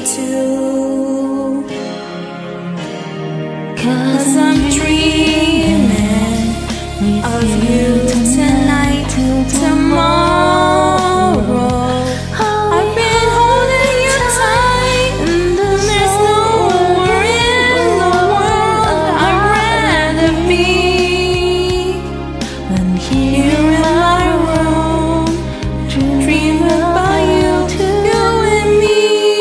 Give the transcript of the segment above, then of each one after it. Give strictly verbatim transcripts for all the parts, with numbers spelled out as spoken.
too. 'Cause I'm dreaming of you tonight till tomorrow. I've been holding you tight, and there's nowhere in the world I'd rather be than here in my room, dreaming about you, you and me.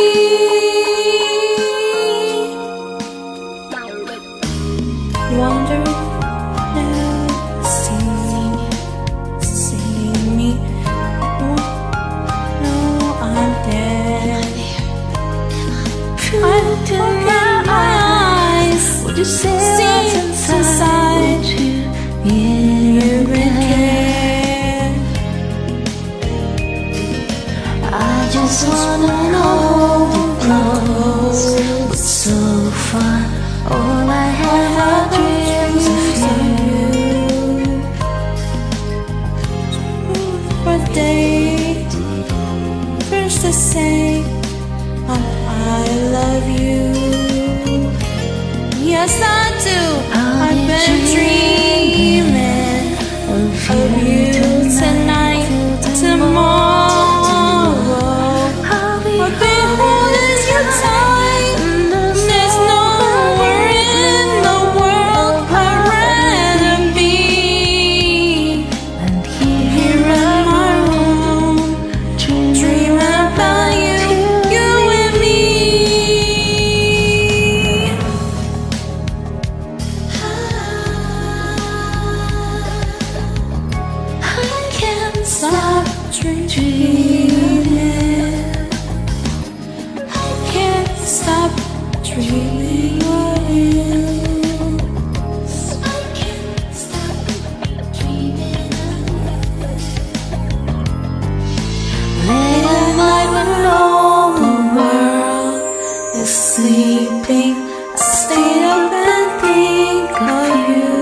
Wonder if you see me, see me. No, I'm dead. I looked in my eyes. Would you say what's inside? You care. I just wanna hold you close. It's so fun. All I have are dreams of you. Birthday, first to say oh, I love you. Yes, I do. I've been dreaming of you tonight, tomorrow. I've been holding you tight. There's nowhere in the world I'd rather be than here in my room, dreaming about you, you and me. I can't stop dreaming. I can't stop dreaming of you. I can't stop dreaming of you. Late at night when all the world is sleeping, I stay up and think of you.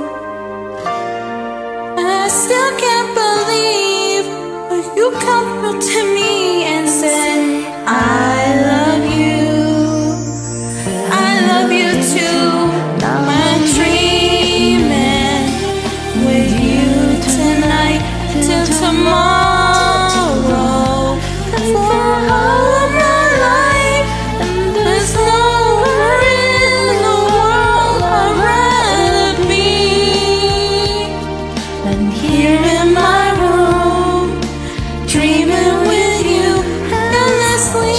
And I still can't believe when you come up to me and say, I love you. I love you too. I'm dreaming with you tonight till tomorrow, and for all of my life. And there's nowhere in the world I'd rather be than here in my room, dreaming with you endlessly.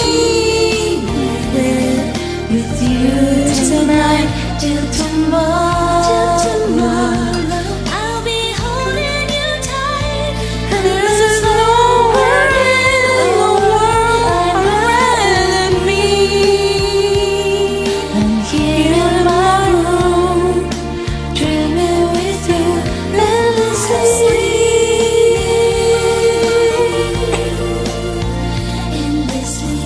With you tonight till tomorrow. I'll be holding you tight, and there's nowhere in the world I'd rather be than here in my room, dreaming with you endlessly. Endlessly.